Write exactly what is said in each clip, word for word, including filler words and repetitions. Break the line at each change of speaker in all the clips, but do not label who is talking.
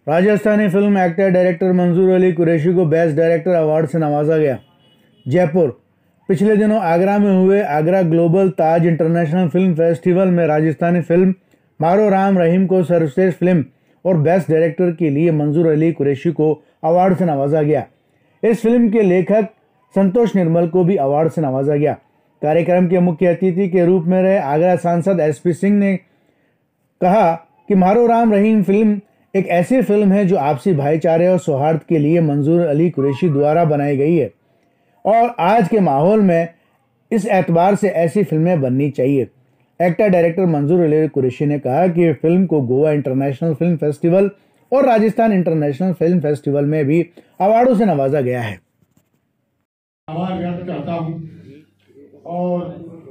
Rajasthani film actor director मंजूर अली कुरैशी को best director award से नवाजा गया। जयपुर। पिछले दिनों आगरा में हुए Agra global Taj international film festival में राजस्थानी फिल्म मारो राम रहीम को सर्वश्रेष्ठ फिल्म और बेस्ट डायरेक्टर के लिए मंजूर अली कुरैशी को अवार्ड से नवाजा गया। इस फिल्म के लेखक संतोष निर्मल को भी अवार्ड से नवाजा गया। कार्यक्रम के मुख्य अतिथि के रूप में रहे आगरा सांसद एस पी सिंह ने कहा कि मारो राम रहीम फिल्म एक ऐसी फिल्म है जो आपसी भाईचारे और सौहार्द के लिए मंजूर अली कुरैशी द्वारा बनाई गई है और आज के माहौल में इस एतबार से ऐसी फिल्में बननी चाहिए। एक्टर डायरेक्टर मंजूर अली कुरैशी ने कहा कि फिल्म को गोवा इंटरनेशनल फिल्म फेस्टिवल और राजस्थान इंटरनेशनल फिल्म फेस्टिवल में भी अवार्डों से नवाजा गया है।
आभार व्यक्त करता हूं और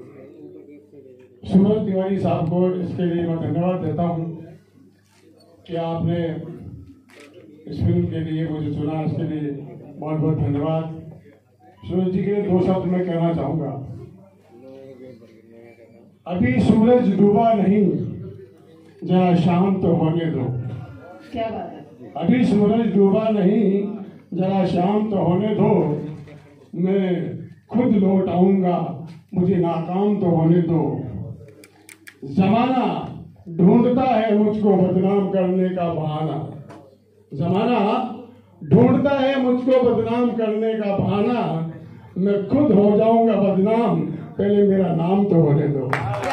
सूरज तिवारी साहब को इसके लिए मैं धन्यवाद देता हूं कि आपने इस फिल्म के लिए मुझे चुना। इसके लिए बहुत बहुत धन्यवाद। सूरज जी के दो शब्द मैं कहना चाहूंगा। अभी सूरज डूबा नहीं, जरा शाम तो होने दो।
क्या बात है।
अभी सूरज डूबा नहीं, जरा शाम तो होने दो। मैं खुद लौट आऊंगा, मुझे नाकाम तो होने दो। जमाना ढूंढता है मुझको बदनाम करने का बहाना। जमाना ढूंढता है मुझको बदनाम करने का बहाना। मैं खुद हो जाऊंगा बदनाम, पहले मेरा नाम तो होने दो।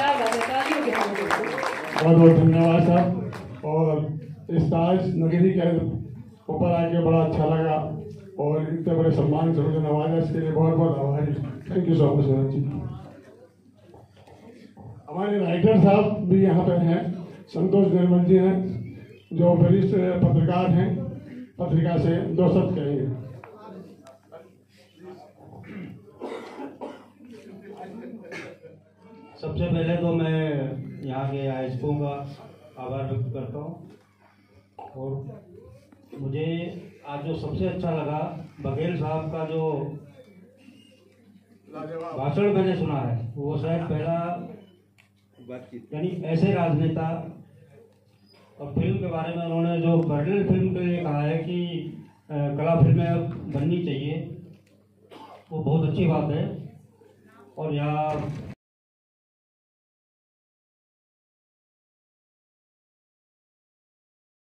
बहुत बहुत धन्यवाद साहब। और इस ताज नगरी के ऊपर आके बड़ा अच्छा लगा और इतने बड़े सम्मान से मुझे नवाजा, इसके लिए बहुत बहुत आभारी। Thank you so much Suraj ji. हमारे राइटर साहब भी यहाँ पे हैं, संतोष निर्मल जी हैं, जो वरिष्ठ पत्रकार हैं, पत्रिका से दो शब्द कहेंगे।
सबसे पहले तो मैं यहाँ के आयोजकों का आभार व्यक्त करता हूँ और मुझे आज जो सबसे अच्छा लगा बघेल साहब का जो भाषण मैंने सुना है वो शायद पहला यानी ऐसे राजनेता और फिल्म के बारे में उन्होंने जो कर्नल फिल्म के लिए कहा है कि कला फिल्में बननी चाहिए, वो बहुत अच्छी बात है। और यहाँ